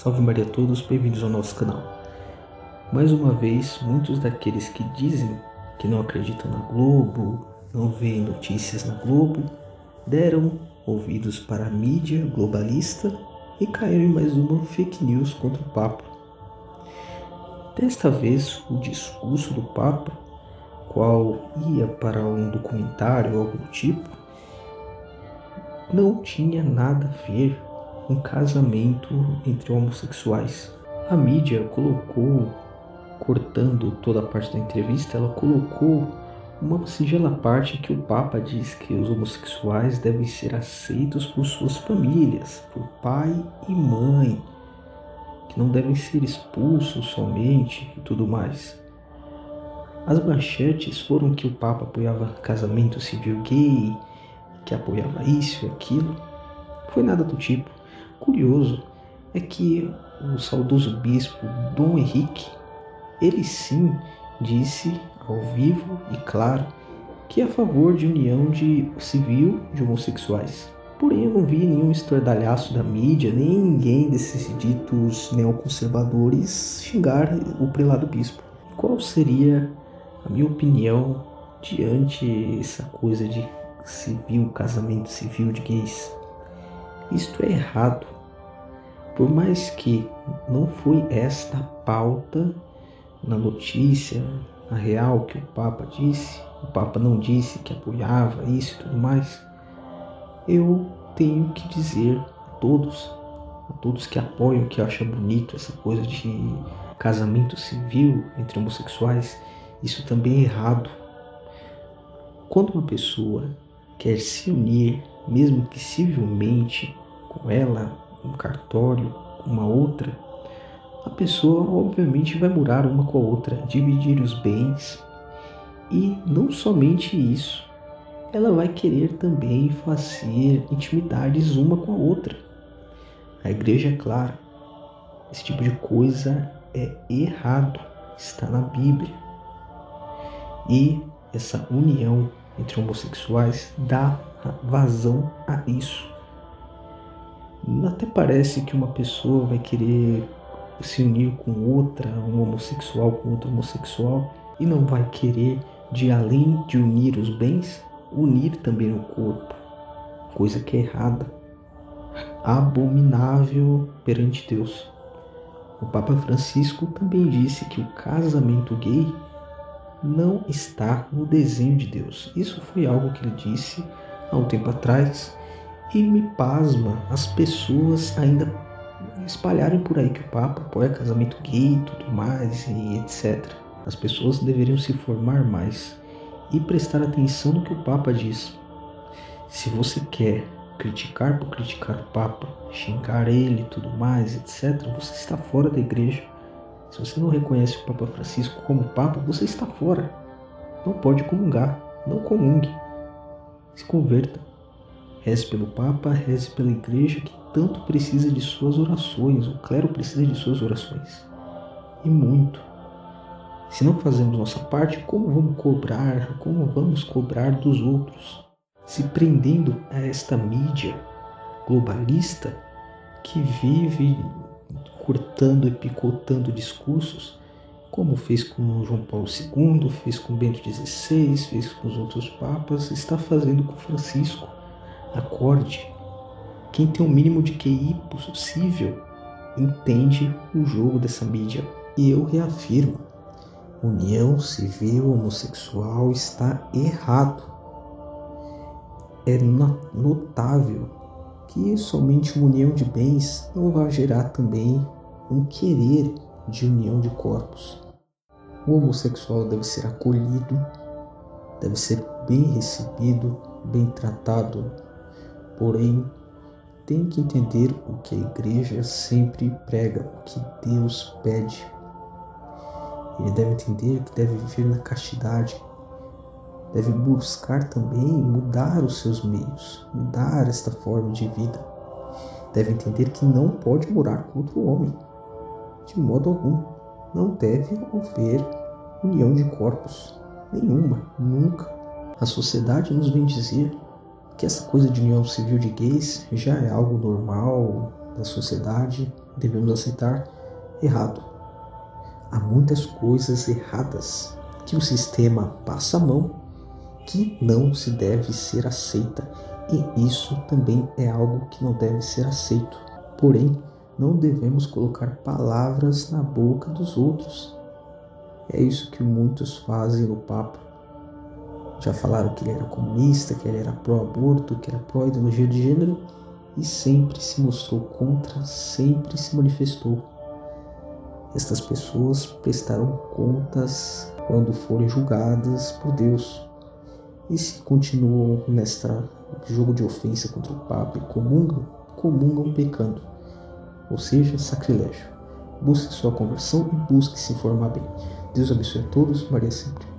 Salve Maria a todos, bem-vindos ao nosso canal. Mais uma vez, muitos daqueles que dizem que não acreditam na Globo, não veem notícias na Globo, deram ouvidos para a mídia globalista e caíram em mais uma fake news contra o Papa. Desta vez, o discurso do Papa, qual ia para um documentário ou algo do tipo, não tinha nada a ver com um casamento entre homossexuais. A mídia colocou, cortando toda a parte da entrevista, ela colocou uma singela parte que o Papa diz que os homossexuais devem ser aceitos por suas famílias, por pai e mãe, que não devem ser expulsos somente e tudo mais. As manchetes foram que o Papa apoiava casamento civil gay, que apoiava isso e aquilo. Foi nada do tipo. Curioso é que o saudoso bispo Dom Henrique, ele sim disse ao vivo e claro que é a favor de união civil de homossexuais. Porém, eu não vi nenhum estardalhaço da mídia, nem ninguém desses ditos neoconservadores xingar o prelado bispo. Qual seria a minha opinião diante essa coisa de casamento civil de gays? Isto é errado. Por mais que não foi esta a pauta na notícia, na real, que o Papa disse, o Papa não disse que apoiava isso e tudo mais, eu tenho que dizer a todos que apoiam, que acham bonito essa coisa de casamento civil entre homossexuais, isso também é errado. Quando uma pessoa quer se unir, mesmo que civilmente, com ela, um cartório, com uma outra, a pessoa obviamente vai morar uma com a outra, dividir os bens, e não somente isso, ela vai querer também fazer intimidades uma com a outra. A igreja é clara, esse tipo de coisa é errado, está na Bíblia. E essa união entre homossexuais dá vazão a isso. Até parece que uma pessoa vai querer se unir com outra, um homossexual com outro homossexual, e não vai querer, além de unir os bens, unir também o corpo, coisa que é errada, abominável perante Deus. O Papa Francisco também disse que o casamento gay não está no desenho de Deus. Isso foi algo que ele disse há um tempo atrás e me pasma as pessoas ainda espalharem por aí que o Papa apoia casamento gay e tudo mais e etc. As pessoas deveriam se informar mais e prestar atenção no que o Papa diz. Se você quer criticar por criticar o Papa, xingar ele e tudo mais, etc., você está fora da igreja. Se você não reconhece o Papa Francisco como Papa, você está fora. Não pode comungar. Não comungue. Se converta. Reze pelo Papa, reze pela igreja que tanto precisa de suas orações. O clero precisa de suas orações. E muito. Se não fazemos nossa parte, como vamos cobrar? Como vamos cobrar dos outros? Se prendendo a esta mídia globalista que vive cortando e picotando discursos, como fez com João Paulo II, fez com Bento XVI, fez com os outros papas, está fazendo com Francisco. Acorde. Quem tem o mínimo de QI possível entende o jogo dessa mídia. E eu reafirmo, união civil homossexual está errado. É notável que somente uma união de bens não vai gerar também um querer de união de corpos. O homossexual deve ser acolhido, deve ser bem recebido, bem tratado, porém tem que entender o que a igreja sempre prega, o que Deus pede. Ele deve entender que deve viver na castidade, deve buscar também mudar os seus meios, mudar esta forma de vida. Deve entender que não pode morar com outro homem, de modo algum. Não deve haver união de corpos, nenhuma, nunca. A sociedade nos vem dizer que essa coisa de união civil de gays já é algo normal na sociedade, devemos aceitar errado. Há muitas coisas erradas que o sistema passa a mão que não se deve ser aceita, e isso também é algo que não deve ser aceito. Porém, não devemos colocar palavras na boca dos outros. É isso que muitos fazem no Papa. Já falaram que ele era comunista, que ele era pró-aborto, que era pró-ideologia de gênero, e sempre se mostrou contra, sempre se manifestou. Estas pessoas prestarão contas quando forem julgadas por Deus. E se continuam neste jogo de ofensa contra o Papa e comungam pecando, ou seja, sacrilégio. Busque sua conversão e busque se informar bem. Deus abençoe a todos, Maria sempre.